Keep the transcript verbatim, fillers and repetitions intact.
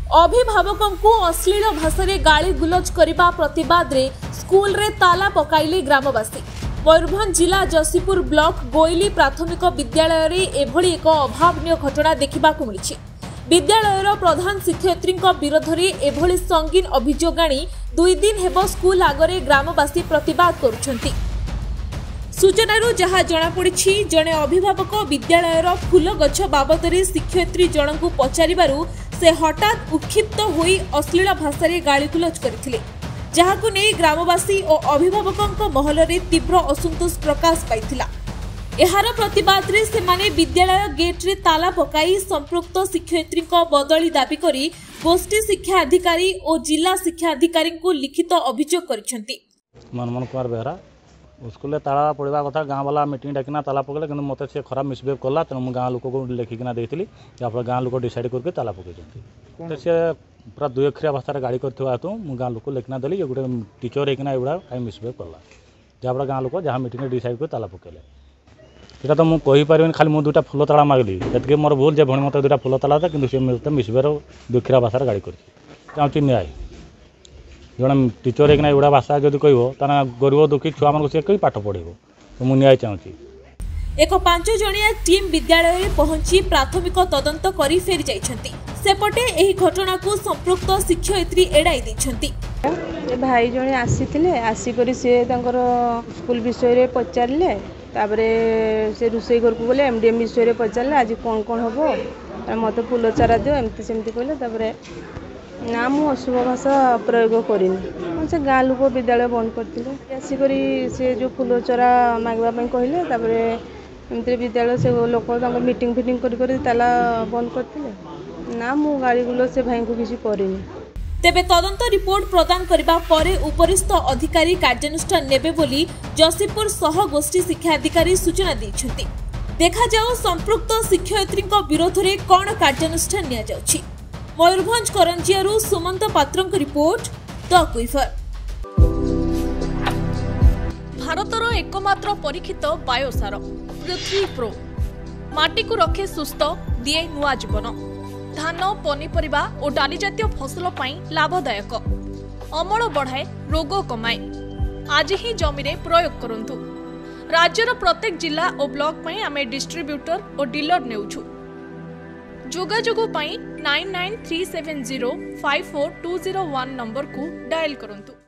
अभिभावकों को अश्लील भाषा रे गाली गुलज करने प्रतिवाद रे स्कूल रे ताला पकाइले ग्रामवासी। मयूरभंज जिला जसीपुर ब्लॉक गोइली प्राथमिक विद्यालय रे एभली एक अभावनीय घटना देखा मिली। विद्यालयर प्रधान शिक्षयित्री विरोध में एभली संगीन अभियोग आनी दुई दिन हेब स्कूल आगरे ग्रामवासी प्रतिवाद करुछंती। सूचनारू जहाँ जनापड़ी जड़े अभिभावक विद्यालयर फूल गछ बाबद शिक्षयित्री जन को पचारू से हठात उत्क्षिप्त होई अश्लील भाषा रे गालीगुलज करथिले, जहाकु नै ग्रामवासी और अभिभावकों महल रे तीव्र असंतोष प्रकाश पाइथिला। एहार प्रतिवाद रे सेमाने विद्यालय गेट रे ताला पकाई संपृक्त शिक्षयित्री बदली दाबी करी गोष्ठी शिक्षा अधिकारी और जिला शिक्षा अधिकारी को लिखित अभियोग करिसेंती। मनमोहन कुमार बेहरा स्कूल ताला पड़ा कथा गाँव वाला मीटिंग डाकिना ताला पकड़े कि मत से खराब मिसबिहेव कला तेणु मुझे गाँव लोक को लिखिकिना देती जहाँफल गाँव लोक डिसाइड करके ताला पकड़ तो सी पूरा दुई अक्षरिया भाषा गाड़ी करते हेतु मुझे गाँव लोक लिखना देली गोटे टीचर होना एगुड़ा कहीं मिसबिहेव कला जहाँफल गाँव लोक जहाँ मीटिंग डिसाइड कर ताला पकड़े यहाँ तो मुझे कहीपर खाली मुझे दुटा फुल ताला मागली ये मोर भूल जे भणी मत दुटा फुल ताला था कि मिसबिहेव दुखिया भाषा गाड़ी कर चाहूँ न्याय जड़े टीचर होना एगुड़ा भाषा जब कह गरीब दुखी छुआ मान से कहीं पाठ पढ़े तो मुझे न्याय चाहूँगी। एक पांच जणिया टीम विद्यालय में पहुंची प्राथमिक तदंत करी फेरी जाइछंती। सेपटे एही घटना को संपृक्त शिक्षयित्री एड़ाई दैछंती। भाई जणे आसीथिले आसीकरी से तांकर स्कूल विषय रे पचारले ताबरे से रुसई घर को गले एमडीएम विषय रे पचारले आज कोन कोन हबो मते फूल चारा दियो एमती सेमती कहले ताबरे ना मु अशुभ भाषा प्रयोग करिनी से गाँ लोक विद्यालय बंद करते आसिक से जो फूल चरा मागवा कहले ताबरे एमती विद्यालय से लोक मीटिंग फिटिंग कर ताला बंद करते ना मु गाड़ी गुलो से भाई को किसी करिनी। तेबे तदंत रिपोर्ट प्रदान करिबा परे उपरिस्थ अधिकारी कार्यानुष्ठान नेबे बोली जसीपुर सह गोष्ठी शिक्षा अधिकारी सूचना दैछंती। देखा जाओ संपृक्त शिक्षयित्री विरोध में कौन कार्यानुष्ठान निया जाउछि। मयूरभंज करंजियारू सुमंत पात्रंक रिपोर्ट द क्विफर। भारतर एकमात्र परीक्षित बायोसार पृथ्वी प्रो माटी को रखे सुस्थ दिए नुआ जीवन। धान पनीपरिबा और डाली जातीय फसल पाई लाभदायक अमल बढ़ाए रोग कमाए। आज ही जमी रे प्रयोग करंतु। राज्यर प्रत्येक जिला और ब्लॉक पाई आमे डिस्ट्रीब्यूटर और डीलर नेउछु। जोगाजोग पाई nine nine three seven zero five four two zero one number को डायल करंतु।